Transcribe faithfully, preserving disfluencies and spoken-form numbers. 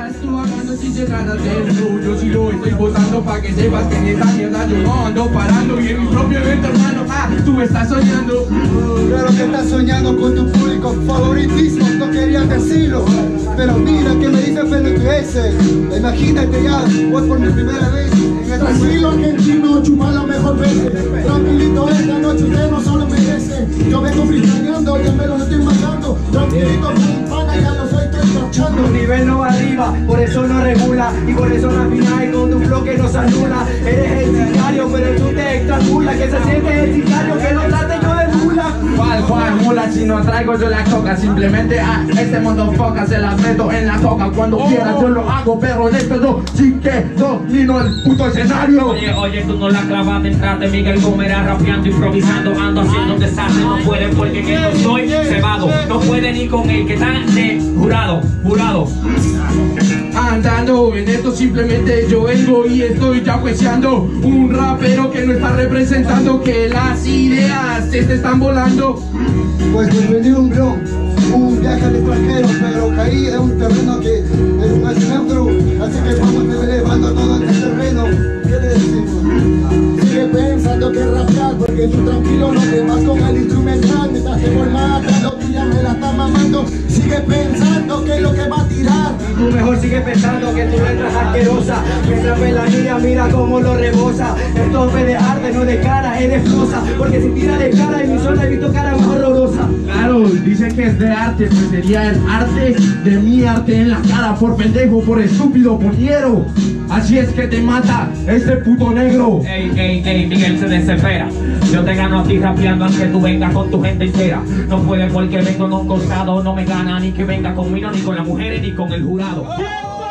estás tú hablando sin llegar a hacerlo? Yo sí lo estoy votando pa' que sepas que en esta mierda yo no ando parando. Y en mi propio evento, hermano, ah, tú estás soñando. Claro que estás soñando con tu público favoritismo, no querías decirlo. Pero mira que me dicen pelotudeces. Imagínate ya, voy por mi primera vez en el Tranquilo argentino, chupalo mejor veces. Tranquilito, esta noche usted no solo merece. Yo vengo fristaneando, ya me lo estoy matando. Tranquilito, mi pana, ya lo estoy trachando. Tu nivel no va arriba, por eso no regula. Y por eso la final con tu bloque nos anula. Eres el sicario, pero tú te estrangulas. Que se siente el sicario, que no trate yo de mula. ¿Cuál, cuál mula? Si no traigo yo la coca, simplemente a este motherfucker se la meto en la coca. Cuando oh. quiera yo lo hago, pero en este no, sí que domino el puto escenario. Oye, oye, tú no la clavaste, entraste, Miguel Gómez rapeando, improvisando, ando haciendo un desastre. No puede porque en esto estoy cebado. No puede ni con el que está de jurado, jurado. Andando en esto simplemente yo vengo y estoy ya jueceando. Un rapero que no está representando, que las ideas se te están volando. Pues bienvenido un bro, un viaje al extranjero, pero caí de un terreno que es un accidente. Así que vamos elevando todo este terreno. ¿Qué le decimos? Sigue pensando que rapear, porque tú tranquilo no te vas con el instrumental. Me estás deformando, tú ya me la estás mamando. Sigue pensando que es lo que va a tirar. Tú mejor sigue pensando que tu letra es asquerosa. Mientras ve la mira, mira cómo lo rebosa. Esto es de arte, no de cara, es de flosa. Porque si tira de cara en mi zona he visto cara más horrorosa. Claro, dicen que es de arte, pues sería el arte de mi arte en la cara. Por pendejo, por estúpido, por hiero. Así es que te mata este puto negro. Ey, ey, ey, Miguel se desespera. Yo te gano a ti rapeando aunque tú vengas con tu gente entera. No puede porque vengo en un costado, no me gana ni que venga conmigo, ni con las mujeres, ni con el jurado.